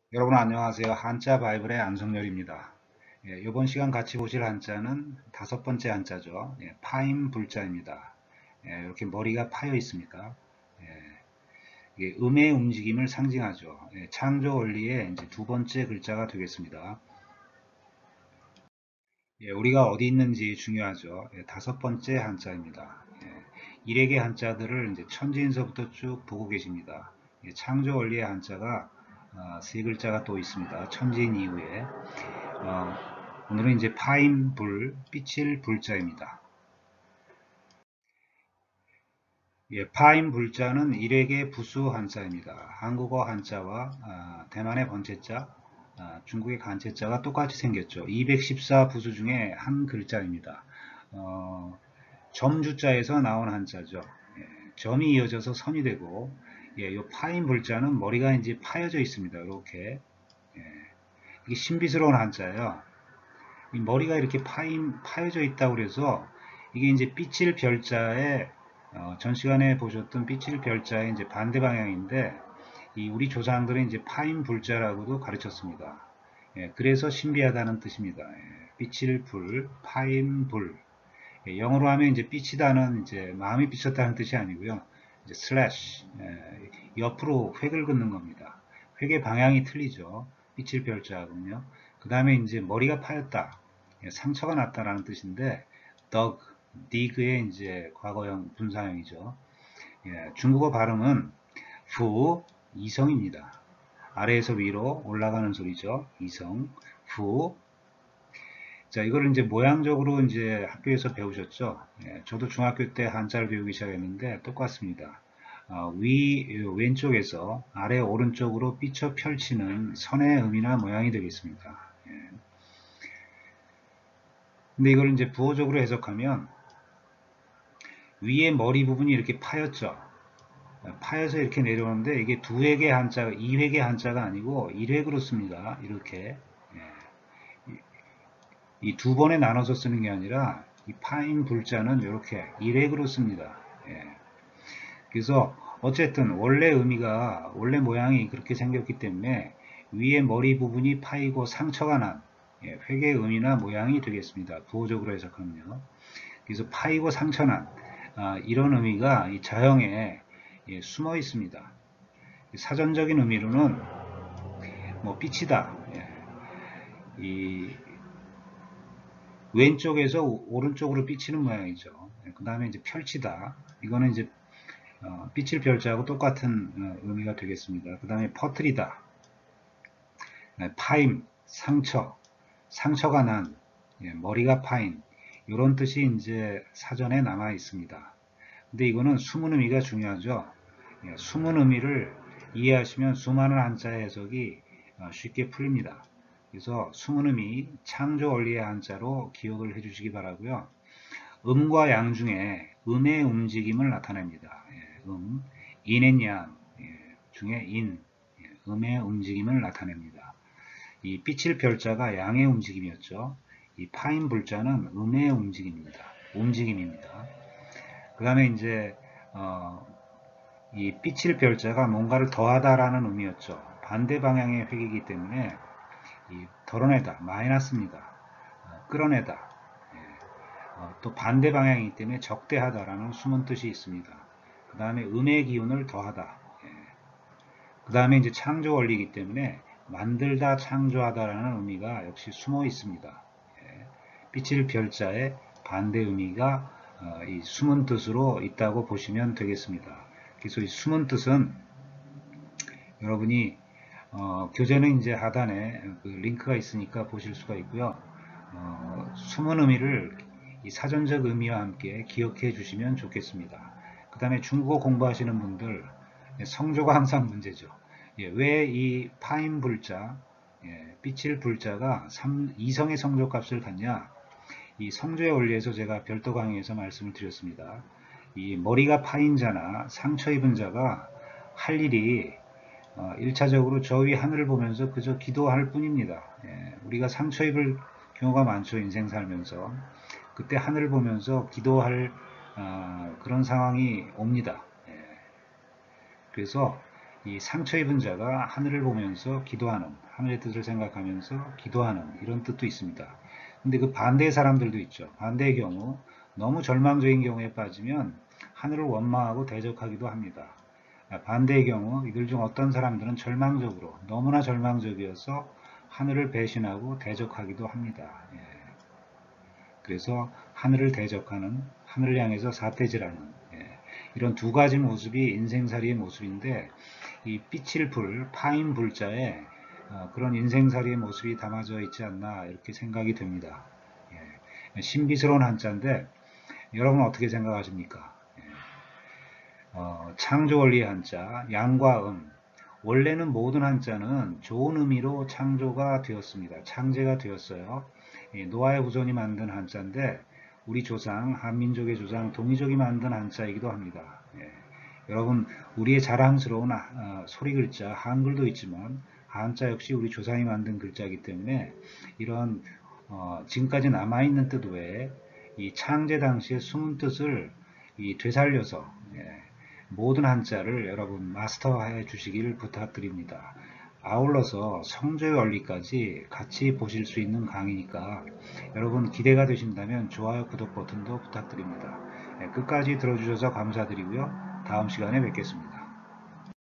여러분 안녕하세요. 한자 바이블의 안성열입니다. 이번 시간 같이 보실 한자는 다섯 번째 한자죠. 파임 불자입니다. 이렇게 머리가 파여 있습니다. 이게 음의 움직임을 상징하죠. 창조 원리의 이제 두 번째 글자가 되겠습니다. 우리가 어디 있는지 중요하죠. 다섯 번째 한자입니다. 일획의 한자들을 이제 천지인서부터 쭉 보고 계십니다. 창조 원리의 한자가 세 글자가 또 있습니다. 천지인 이후에 어, 오늘은 이제 파인 불, 빛일 불자입니다. 파인 불자는 일획의 부수 한자입니다. 한국어 한자와 대만의 번체자, 중국의 간체자가 똑같이 생겼죠. 214 부수 중에 한 글자입니다. 점주자에서 나온 한자죠. 점이 이어져서 선이 되고, 이 파인 불자는 머리가 이제 파여져 있습니다. 이렇게 이게 신비스러운 한자예요. 이 머리가 이렇게 파여져 있다고 그래서 이게 이제 삐칠 별자의 전 시간에 보셨던 삐칠 별자의 이제 반대 방향인데 이 우리 조상들은 이제 파인 불자라고도 가르쳤습니다. 그래서 신비하다는 뜻입니다. 삐칠 불, 파인 불. 영어로 하면 이제 삐치다는 이제 마음이 삐쳤다는 뜻이 아니고요. 이제 슬래시 옆으로 획을 긋는 겁니다. 획의 방향이 틀리죠. 삐칠 별자하고요. 그 다음에 이제 머리가 파였다, 상처가 났다라는 뜻인데 dug, dig의 이제 과거형 분사형이죠. 중국어 발음은 후 이성입니다. 아래에서 위로 올라가는 소리죠. 이성, 후. 자, 이거를 이제 모양적으로 이제 학교에서 배우셨죠. 저도 중학교 때 한자를 배우기 시작했는데 똑같습니다. 왼쪽에서 아래 오른쪽으로 삐쳐 펼치는 선의 의미나 모양이 되겠습니다. 근데 이걸 이제 부호적으로 해석하면 위에 머리 부분이 이렇게 파였죠. 파여서 이렇게 내려오는데 이게 두 획의 한자, 2획의 한자가 아니고 1획으로 씁니다. 이렇게. 이 두 번에 나눠서 쓰는 게 아니라 이 파인 불자는 이렇게 1획으로 씁니다. 그래서 어쨌든 원래 의미가, 원래 모양이 그렇게 생겼기 때문에 위에 머리 부분이 파이고 상처가 난 획의 의미나 모양이 되겠습니다. 부호적으로 해석하면요. 그래서 파이고 상처난 이런 의미가 이 자형에 숨어 있습니다. 사전적인 의미로는 뭐 삐치다, 이 왼쪽에서 오른쪽으로 삐치는 모양이죠. 그 다음에 이제 펼치다, 이거는 이제 삐칠 별자하고 똑같은 의미가 되겠습니다. 그 다음에 퍼트리다, 파임, 상처가 난, 머리가 파인, 이런 뜻이 이제 사전에 남아 있습니다. 근데 이거는 숨은 의미가 중요하죠. 숨은 의미를 이해하시면 수많은 한자의 해석이 쉽게 풀립니다. 그래서 숨은 의미, 창조 원리의 한자로 기억을 해주시기 바라고요. 음과 양 중에 음의 움직임을 나타냅니다. 인앤 양 중에 음의 움직임을 나타냅니다. 이 삐칠 별자가 양의 움직임이었죠. 이 파인 불자는 음의 움직임입니다. 그 다음에 이제 이 삐칠 별자가 뭔가를 더하다라는 의미였죠. 반대 방향의 획이기 때문에 이 덜어내다, 마이너스입니다. 끌어내다. 또 반대 방향이기 때문에 적대하다라는 숨은 뜻이 있습니다. 그 다음에 음의 기운을 더하다. 그 다음에 이제 창조 원리이기 때문에 만들다, 창조하다라는 의미가 역시 숨어 있습니다. 삐칠 별자의 반대 의미가 이 숨은 뜻으로 있다고 보시면 되겠습니다. 그래서 이 숨은 뜻은 여러분이 교재는 이제 하단에 그 링크가 있으니까 보실 수가 있고요. 숨은 의미를 이 사전적 의미와 함께 기억해 주시면 좋겠습니다. 그 다음에 중국어 공부하시는 분들 성조가 항상 문제죠. 왜 이 파인 불자, 삐칠 불자가 이성의 성조값을 갖냐? 이 성조의 원리에서 제가 별도 강의에서 말씀을 드렸습니다. 이 머리가 파인 자나 상처 입은 자가 할 일이 1차적으로 저 위 하늘을 보면서 그저 기도할 뿐입니다. 우리가 상처 입을 경우가 많죠. 인생 살면서. 그때 하늘을 보면서 기도할 그런 상황이 옵니다. 그래서 이 상처 입은 자가 하늘을 보면서 기도하는, 하늘의 뜻을 생각하면서 기도하는 이런 뜻도 있습니다. 근데 그 반대의 사람들도 있죠. 반대의 경우 너무 절망적인 경우에 빠지면 하늘을 원망하고 대적하기도 합니다. 반대의 경우 이들 중 어떤 사람들은 절망적으로 너무나 절망적이어서 하늘을 배신하고 대적하기도 합니다. 예. 그래서 하늘을 대적하는, 하늘을 향해서 사태질하는, 예. 이런 두 가지 모습이 인생살이의 모습인데, 이 빛일 불, 파인 불자에 그런 인생살이의 모습이 담아져 있지 않나 이렇게 생각이 됩니다. 예. 신비스러운 한자인데 여러분 어떻게 생각하십니까? 예. 창조 원리의 한자, 양과 원래는 모든 한자는 좋은 의미로 창조가 되었습니다. 창제가 되었어요. 노아의 후손이 만든 한자인데 우리 조상, 한민족의 조상, 동이족이 만든 한자이기도 합니다. 예. 여러분 우리의 자랑스러운 소리 글자 한글도 있지만 한자 역시 우리 조상이 만든 글자이기 때문에 이런 지금까지 남아있는 뜻 외에 이 창제 당시의 숨은 뜻을 되살려서 모든 한자를 여러분 마스터해 주시길 부탁드립니다. 아울러서 성조의 원리까지 같이 보실 수 있는 강의니까 여러분 기대가 되신다면 좋아요, 구독 버튼도 부탁드립니다. 끝까지 들어주셔서 감사드리고요. 다음 시간에 뵙겠습니다.